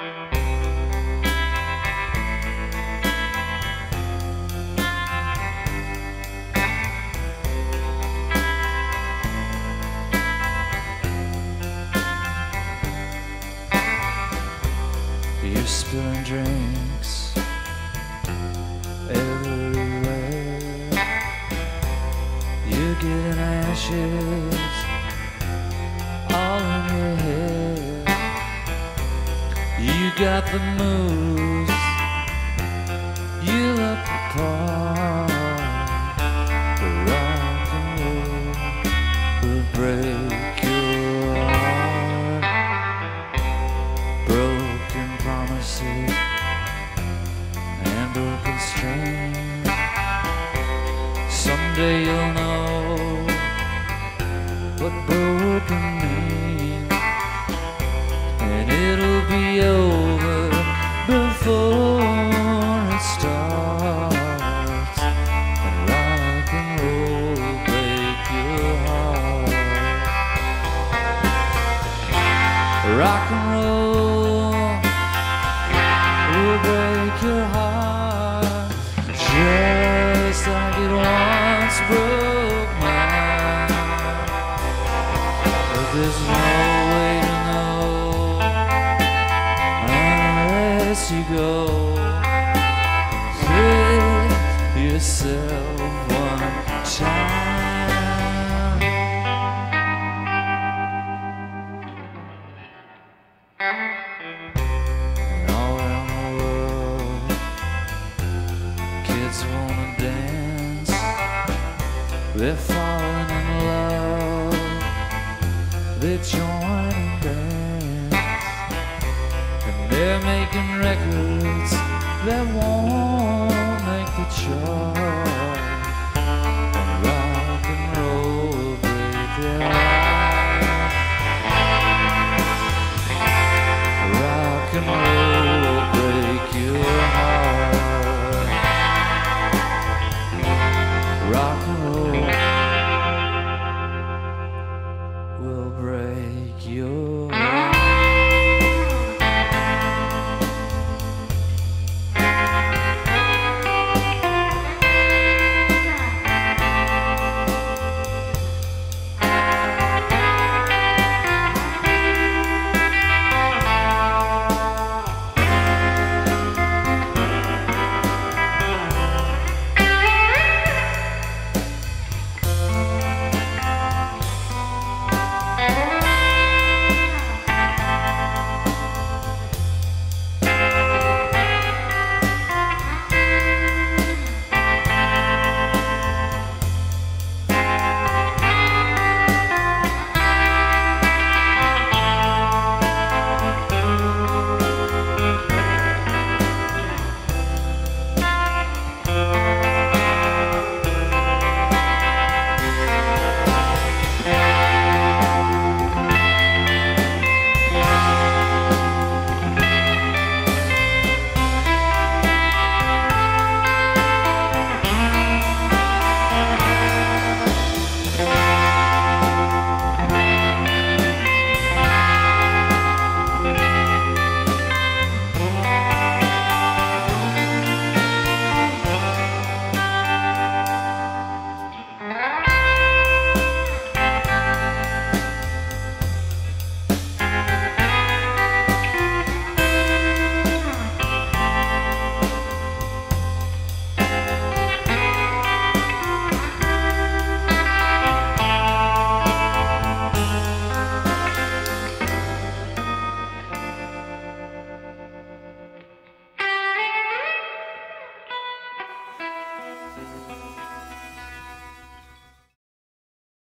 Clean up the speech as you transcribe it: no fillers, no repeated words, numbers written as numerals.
You're spilling drinks everywhere. You're getting ashes all in your head. You got the moves, you look the part. The rock and roll will break your heart. Broken promises and broken strings. Someday you'll know what broken means, and it'll be over before it starts. And rock and roll will break your heart. Rock and roll will break your heart, just like it once broke mine. But there's no way to know unless you go. Save yourself one time. And all around the world, kids wanna dance. They're falling in love. They join and dance, and they're making records that won't make the chart.